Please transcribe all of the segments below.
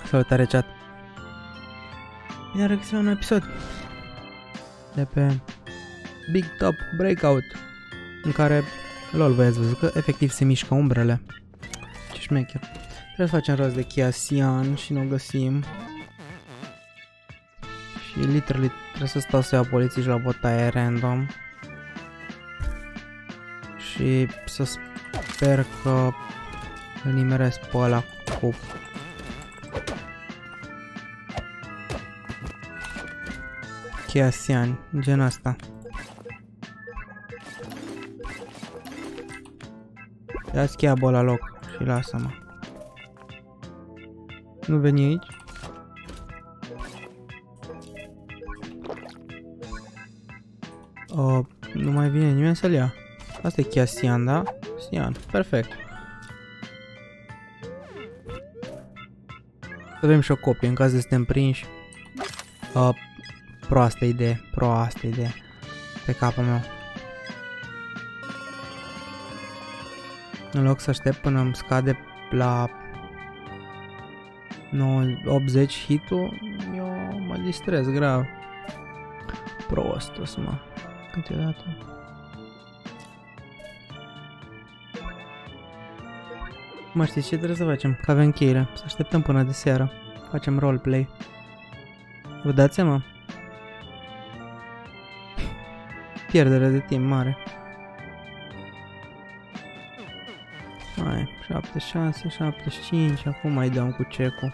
Salutare, chat! Bine am regăsit la un episod de pe Big Top Breakout, în care, lol, voi ați văzut că efectiv se mișcă umbrele. Ce șmecher. Trebuie să facem rost de Chiasian și nu o găsim. Și literally trebuie să stau să iau poliții și la bătaie random. Și să sper că îl nimeresc pe ăla cu Chiasian, gen asta. Ia-ți cheabă la loc și lasă-mă. Nu veni aici? Nu mai vine nimeni să-l ia. Asta e Chiasian, da? Sian, perfect. Să avem și o copie în caz de suntem prinși. Proastă idee, pe capul meu. În loc să aștept până îmi scade la 80 hit-ul, eu mă distrez grav. Prostos, mă. Câteodată. Mă, știți ce trebuie să facem? Că avem cheile. Să așteptăm până de seară. Facem roleplay. Vă dați seama? Pierdere de timp mare. Hai, 76, 75, acum mai dăm cu check-ul.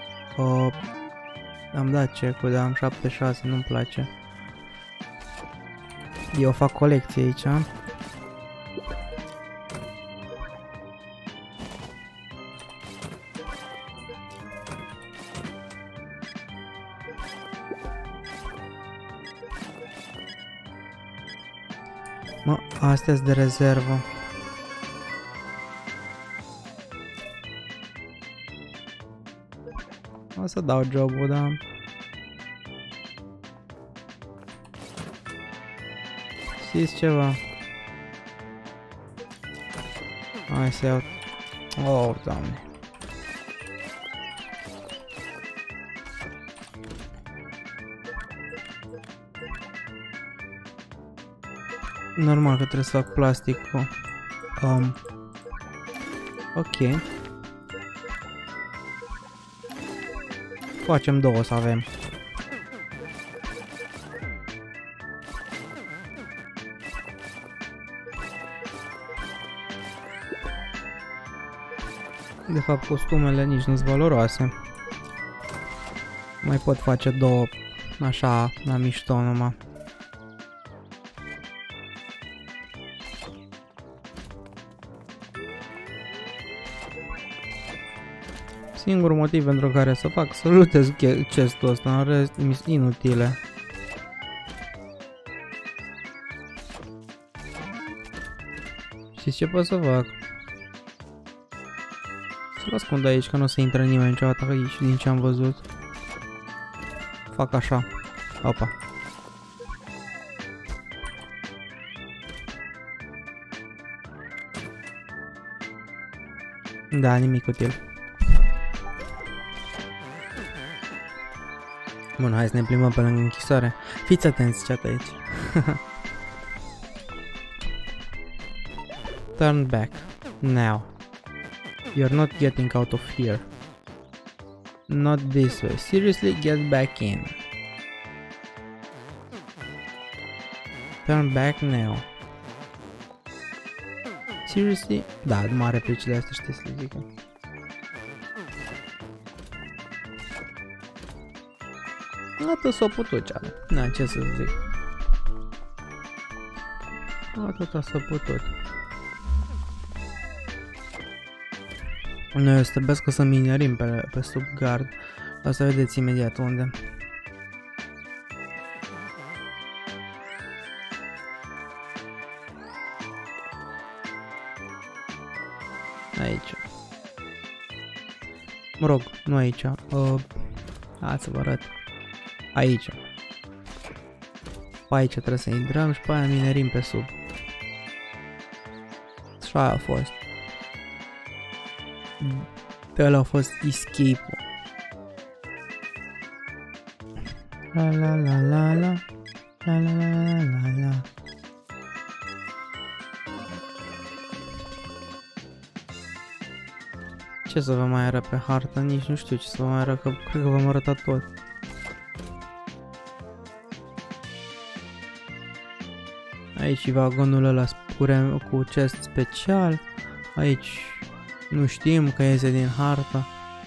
Am dat check-ul, dar am 76, nu-mi place. Eu fac colecție aici. Mă, astea-s de rezervă. O să dau jobul, da. Știți ceva? Hai să iau... Oh, Doamne. Normal că trebuie să fac plasticul. Ok. Facem două să avem. De fapt, costumele nici nu-s valoroase. Mai pot face două, așa, la mișto numai. Singurul motiv pentru care să fac să lutez chestul ăsta, în rest inutile. Știți ce pot să fac? Să-l ascund aici, că nu o să intre nimeni niciodată aici, din ce am văzut. Fac așa. Opa. Da, nimic util. Bun, hai să ne plimbăm pe lângă închisoare. Fiți atenți, chat aici. Turn back. Now. You're not getting out of here. Not this way. Seriously, get back in. Turn back now. Seriously? Da, numai replicile astea știi să le zic. Atât s-o putut, cea. Na, ce să zic. Atât s-o putut. Noi o să trebuiesc să minerim pe sub gard. O să vedeți imediat unde. Aici. Mă rog, nu aici. Hai să vă arăt. Aici. Pe aici trebuie să intrăm și pe aia minerim pe sub. Și aia a fost. Pe ăla a fost escape-ul. La la la la la. La la la la la. Ce să vă mai arăt pe hartă? Nici nu știu ce să vă mai arăt, că cred că v-am arătat tot. Aici e vagonul ăla cu chest special. Aici nu știm că iese din hartă.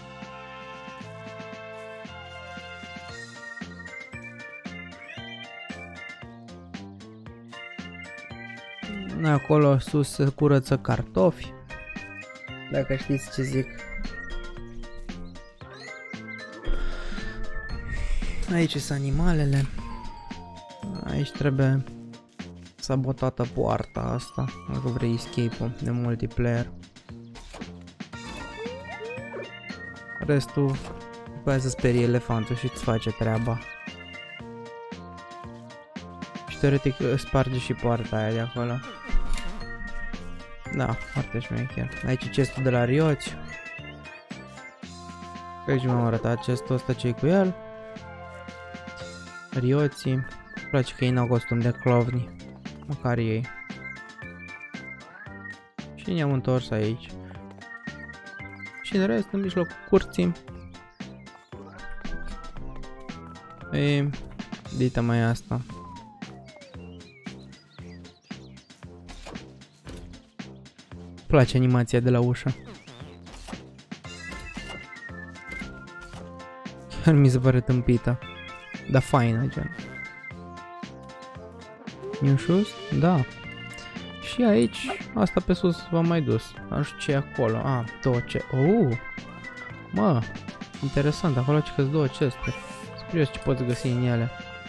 Acolo sus se curăță cartofi. Dacă știți ce zic. Aici sunt animalele. Aici trebuie sabotată poarta asta, dacă vrei escape-ul de multiplayer. Restul după aia să sperie elefantul și îți face treaba. Și teoretic sparge și poarta aia de acolo. Da, foarte șmecher. Aici e chestul de la Rioți. Aici m-am arătat chestul ăsta, ce-i cu el. Rioții. Îmi place că ei n-au costum de clovni. Măcar ei. Și ne-am întors aici. Și în rest, în mijlocul curții. E, dita mai asta. Place animația de la ușă. Chiar mi se pare tâmpită. Dar faină, gen. New shoes? Da. Și aici, asta pe sus v-am mai dus. Nu știu ce e acolo. Ah, două ce. Mă, interesant, acolo ce că-s două chesturi. Sunt curios ce poți găsi în ele.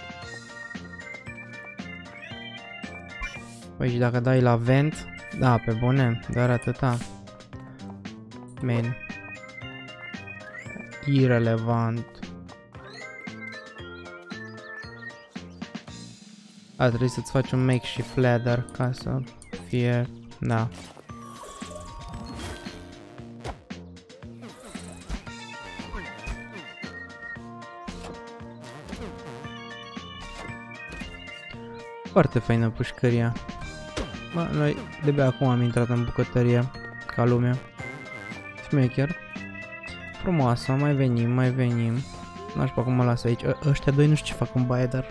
Păi și dacă dai la vent, da, pe bune, doar atâta. Man. Irelevant. A, trebuie să-ți faci un makeshift ladder ca să fie... Da. Foarte faină pușcăria. Bă, noi de-abia acum am intrat în bucătărie, ca lumea. Șmecher. Frumoasă, mai venim, mai venim. Nu știu cum mă las aici. Ăștia doi nu știu ce fac în baie, dar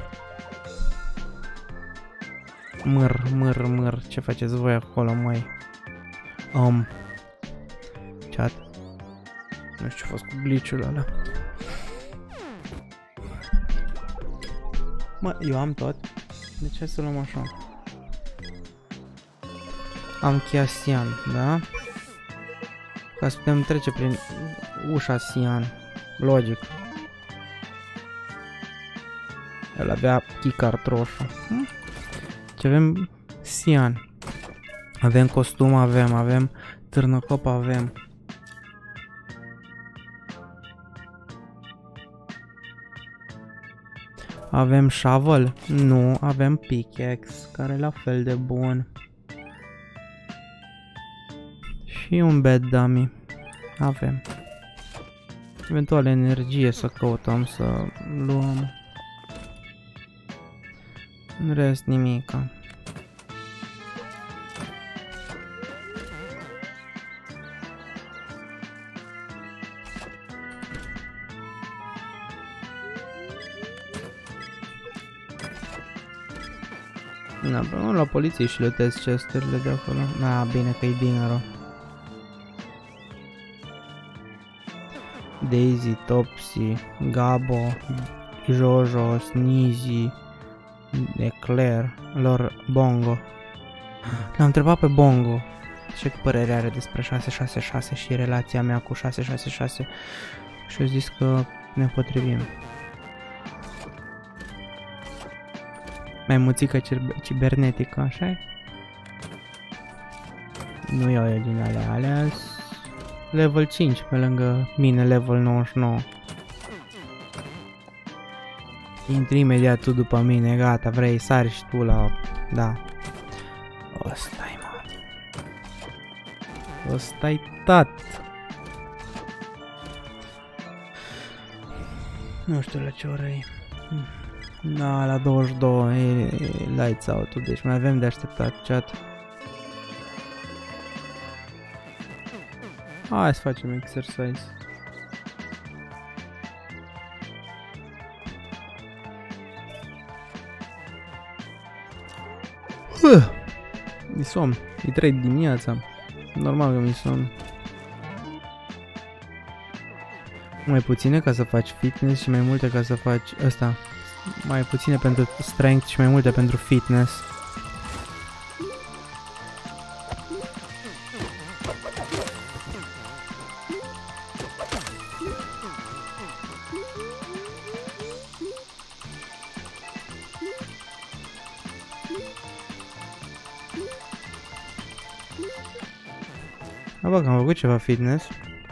măr. Ce faceți voi acolo, măi? Chat. Nu știu ce a fost cu glitch-ul ăla. Mă, eu am tot. De ce să luăm așa? Am cheia Sian, da? Ca să putem trece prin ușa Sian. Logic. El avea keycard roșu. Ce avem? Sian. Avem costum, avem târnăcop, avem. Avem shovel? Nu, avem pickaxe, care e la fel de bun. Și un bed dummy. Avem. Eventual energie să căutăm, să luăm. În rest nimica. Na, până la poliție și lutez chesturile de acolo. Na, bine că e dinero. Daisy, Topsy, Gabo, Jojo, Sneezy, Eclair, lor Bongo. L-am întrebat pe Bongo ce părere are despre 666 și relația mea cu 666 și a zis că ne potrivim. Mai muțică cibernetică, așa-i? Nu iau eu din alea level 5 pe lângă mine, level 99. Intri imediat tu după mine, gata, vrei sari și tu la... Da. Ăsta-i, mă. Ăsta-i tat. Nu știu la ce oră e. Na, la 22 e lights out-ul, deci mai avem de așteptat chat. Hai să facem exercise. Mi somn, e 3 dimineața. Normal că mi somn. Mai puține ca să faci fitness și mai multe ca să faci ăsta. Mai puține pentru strength și mai multe pentru fitness. Bă, că am făcut ceva fitness.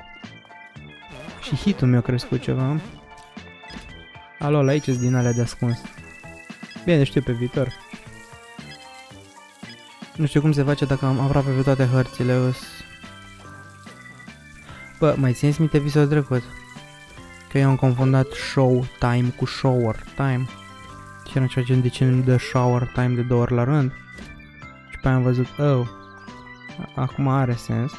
Și hit-ul mi-a crescut ceva. Alo, aici sunt din alea de ascuns. Bine, știu pe viitor. Nu știu cum se face dacă am aproape pe toate hărțile. Bă, mai țineți minte episodul trecut? Că eu am confundat show time cu shower time. Și era ceva gen de ce nu dă shower time de 2 ori la rând. Și pe aia am văzut, oh, acum are sens.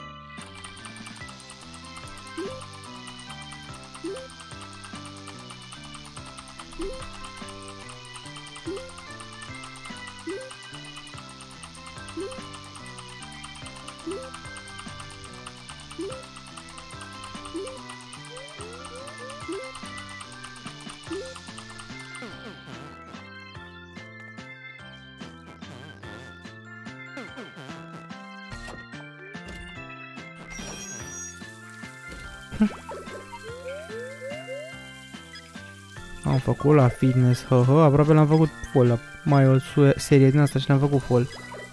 Am făcut la fitness, aproape l-am făcut full, mai o serie din asta și l-am făcut full.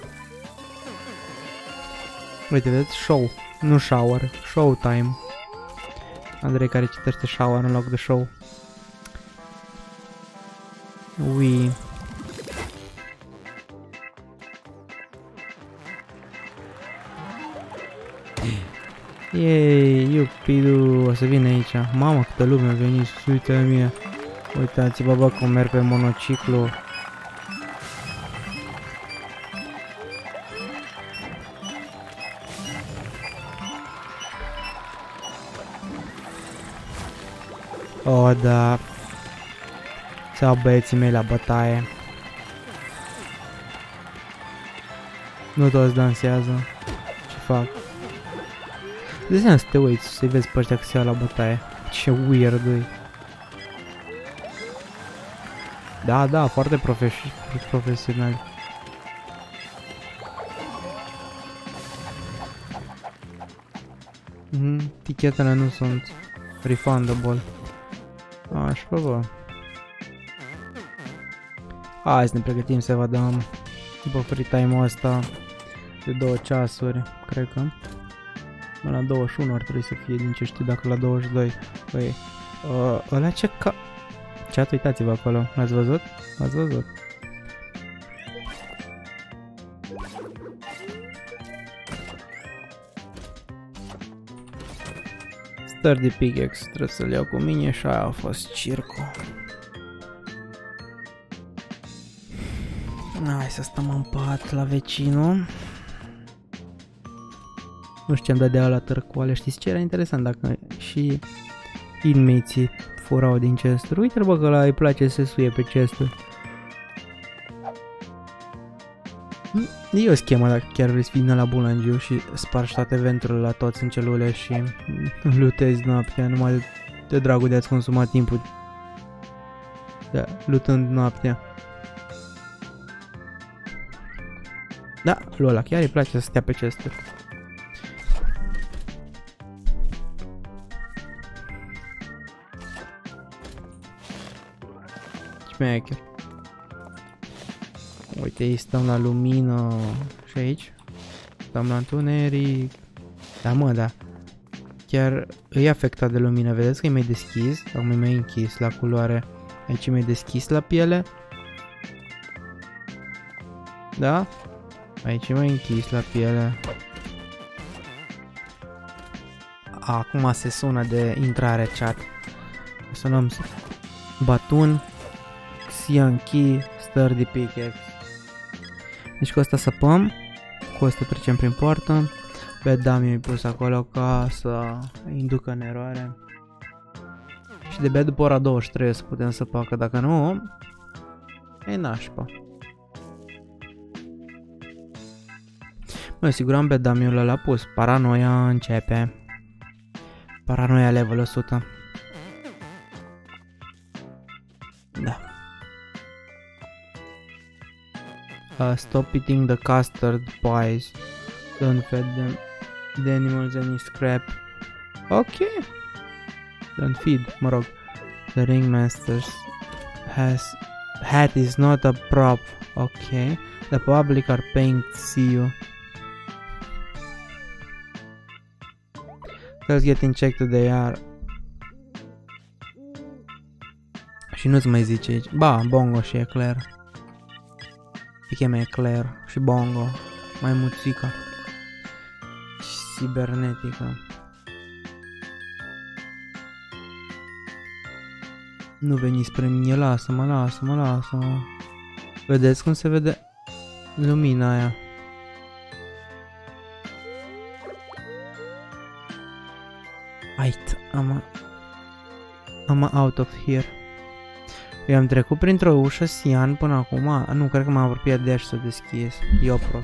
Uite, vedeți? Show, nu shower, show time. Andrei care citește shower în loc de show. Ui. Yay, iupidu, o să vin aici. Mamă, câtă lume a venit, uite la mine. Uitați-vă, bă, cum merg pe monociclu. Oh, da. Sau băieții mei la bătaie. Nu toți dansează. Ce fac? De seama să te uiți, să-i vezi pe ăștia că se iau la bătaie. Ce weird-ui. Da, da, foarte profesional. Tichetele nu sunt refundable. Așa, bă. Hai să ne pregătim să vedem după free time-ul ăsta de 2 ceasuri, cred că. La 21 ar trebui să fie, din ce știu, dacă la 22. Păi, ăla ce ca... Chat, uitați-vă acolo, l-ați văzut? L-ați văzut? Sturdy pickaxe, trebuie să-l iau cu mine și aia a fost circul. Hai să stăm în pat la vecinul. Nu știu ce-mi dădea la târcoale, știți ce era interesant? Dacă și inmates-ii furau din chesturi. Uite-l, bă, că ăla îi place să se suie pe chesturi. E o schemă dacă chiar vrei să fii la bulangiu și spargi toate venturile la toți în celule și lutezi noaptea numai de dragul de a-ți consuma timpul. Da, lutând noaptea. Da, lui ăla chiar îi place să stea pe chesturi. Șmecher. Uite, aici stăm la lumină și aici stăm la întuneric. Da, mă, da. Chiar e afectat de lumină, vedeți că e mai deschis, acum e mai închis la culoare. Aici e mai deschis la piele. Da? Aici e mai închis la piele. Acum se sună de intrare chat. Sunăm Batun. Xian Key, Sturdy Pickaxe. Deci cu asta săpăm, cu asta trecem prin poartă. Bad dummy e pus acolo ca să inducă în eroare. Și de bea după ora 23 să putem săpa, că dacă nu, e nașpa. Mă, siguram bad dummy-ul ăla pus. Paranoia începe. Paranoia level 100. Da. Stop eating the custard pies. Don't feed them the animals any scrap. Ok. Don't feed, mă rog. The ringmaster's hat is not a prop. Ok. The public are paying to see you. Girls getting checked they are. Și nu-ți mai zice aici. Ba, Bongo și Eclair. Se cheamă Eclair și Bongo. Mai muțica. Și cibernetică. Nu veni spre mine, lasă-mă, lasă-mă, lasă-mă. Vedeți cum se vede lumina aia? Ait, am out of here. Eu am trecut printr-o ușă Sian până acum. Nu, cred că m-am apropiat de ea și s-o deschis. Eu prost.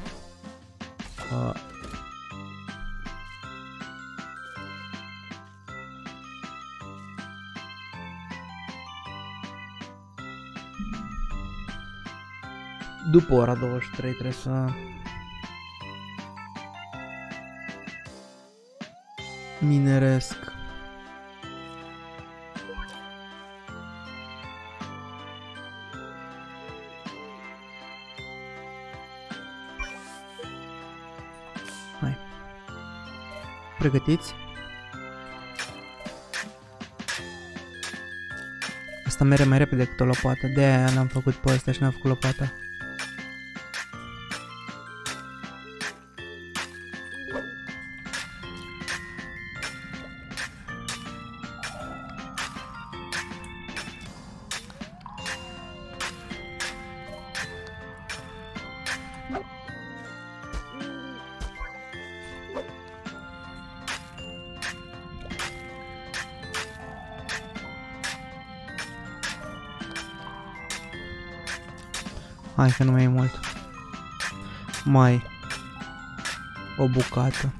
După ora 23 trebuie să mineresc. Hai. Pregătiți? Asta merge mai repede decât o lopată. De-aia l-am făcut pe ăsta și n-am făcut lopata. Hai că nu mai e mult. Mai o bucată.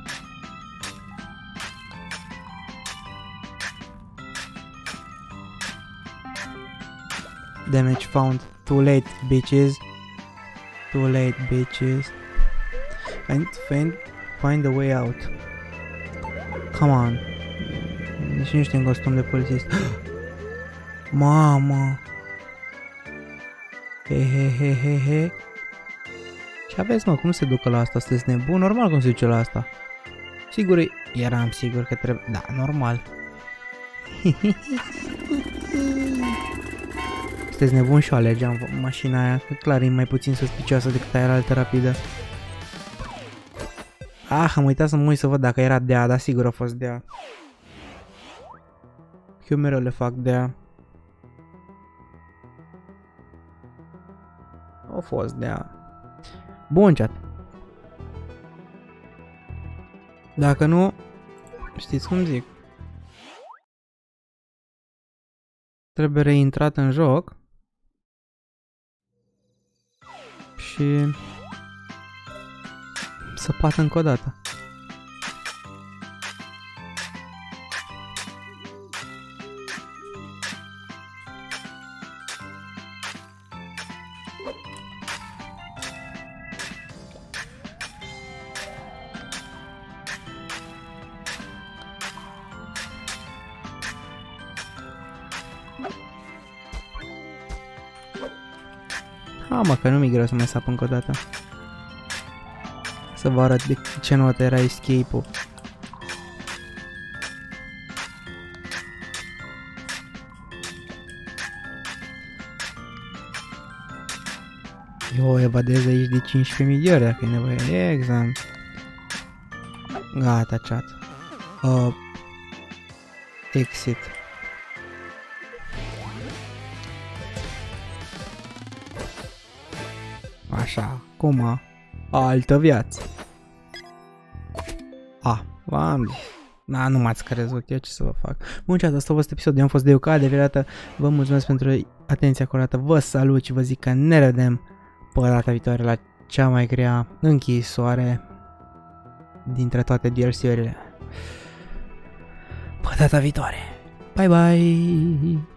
Damage found. Too late, bitches. Too late, bitches. I need to find a way out. Come on. Deci nu știu în costum de polițist. Mamă. He. Ce aveți, mă? Cum se ducă la asta? Sunteți nebun? Normal cum se duce la asta. Sigur, eram sigur că trebuie... Da, normal. Sunteți nebun și o alegeam mașina aia. Că clar e mai puțin suspicioasă decât aia altă rapidă. Ah, am uitat să mă uit să văd dacă era Dea, dar sigur a fost Dea. Eu mereu le fac Dea. A fost Dea. Bun, chat. Dacă nu, știți cum zic. Trebuie reintrat în joc. Și săpat încă o dată. Mă, că nu mi-e greu să mai sap încă o dată. Să vă arăt de ce notă era escape-ul. Eu evadez aici de 15.000 de ori dacă e nevoie. Exact. Gata, chat. Exit. Așa, cum altă viață. Nu m-ați crezut, eu ce să vă fac. Bun, chat, asta a fost episodul, eu am fost Deuca, de viață. Vă mulțumesc pentru atenția acordată, vă salut și vă zic că ne vedem pe data viitoare la cea mai grea închisoare dintre toate DLC-urile. Pe data viitoare. Bye bye!